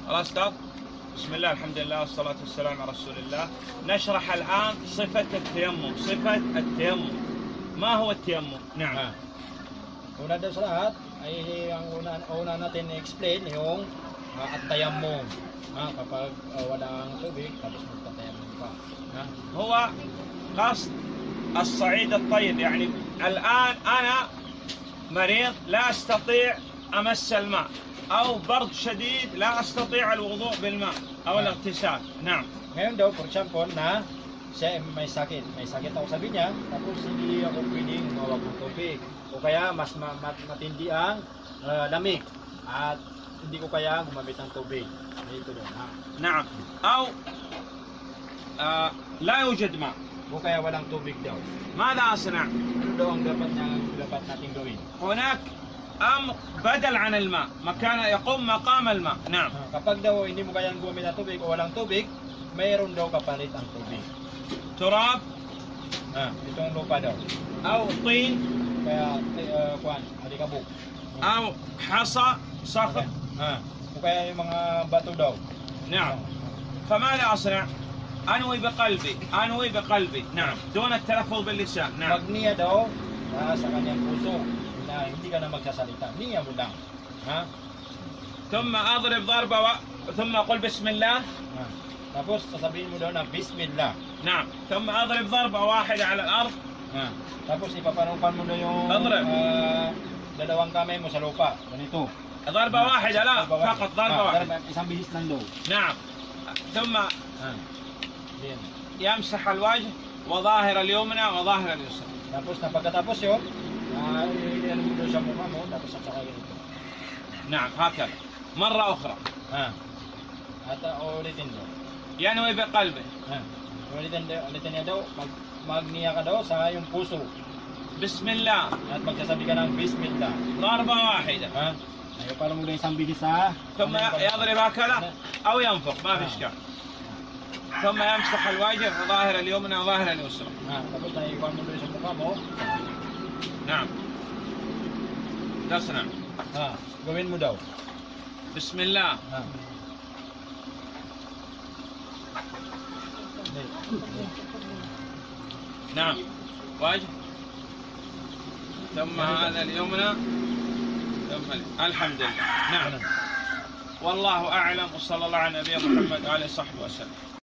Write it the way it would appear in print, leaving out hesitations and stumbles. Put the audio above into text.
خلاص أستاذ؟ بسم الله الحمد لله والصلاة والسلام على رسول الله. نشرح الآن صفة التيمم. صفة التيمم، ما هو التيمم؟ نعم. Una daw sa lahat ay ang una natin i-explain yung at-tayammum. Kapag walang tubig tapos magtatayammum ka. هو قصد الصعيد الطيب، يعني الآن أنا مريض لا أستطيع أمس الماء، أو برد شديد لا أستطيع الوضوء بالماء أو الاغتسال. نعم. Ngayon daw, for example, na siya may sakit ako sabi niya, tapos hindi ako pwedeng humawak ng tubig. O kaya mas matindi ang lamig at hindi ko kaya gumamit ng tubig. Dito doon. نعم. أو لا يوجد ماء. O kaya walang tubig daw. ماذا أصنع؟ Ano daw ang dapat nating gawin? هناك أمر بدل عن الماء، مكان يقوم مقام الماء. نعم. Kapag daw hindi mo kayang gumamit ng tubig o walang tubig, mayroon daw kapalit ang tubig. تراب Itong lupa daw. أو طين Kaya alikabok. أو حصى صخر. O kaya yung mga bato daw. نعم. فماذا أصنع؟ أنوي بقلبي. نعم. دون التلفظ باللسان. نعم. Magniya daw sa kanyang puso na hindi ka na magsasalita. Niya mo lang. ثم أضرب ضربة ثم أقول بسم الله. Tapos sasabihin mo daw na Bismillah. نعم. ثم أضرب ضربة واحدة على الأرض. Tapos ipapanukan mo daw yung dalawang kamay mo sa lupa. Ganito. ضربة واحدة لا فقط ضربة واحدة. Isang bihis lang daw. نعم. ثم Yan. يمسح الوجه وظاهر اليمنى وظاهر اليسرى. Tapos na pagkatapos yun, ilan mo daw sa mukha mo, tapos at saka ganito. نعم هكذا. مرة أخرى. At ulitin daw. ينوي بقلبه. Ulitin niya daw, magniya ka daw sa yung puso. بسم الله. At magsasabi ka ng Bismillah. ضربة واحدة. Ayaw para mo daw isang bihis ha. ثم يضرب هكذا أو ينفخ، ما في إشكال. ثم يمسح الوجه وظاهر اليمنى وظاهر اليسرى. Tapos na iwan mo daw sa mukha mo. نعم. تصنع. Gawin mo daw. بسم الله. نعم. وجه ثم هذا اليمنى ثم الحمد لله. نعم. والله أعلم، وصلى الله على نبينا محمد وعلى صحبه وسلم.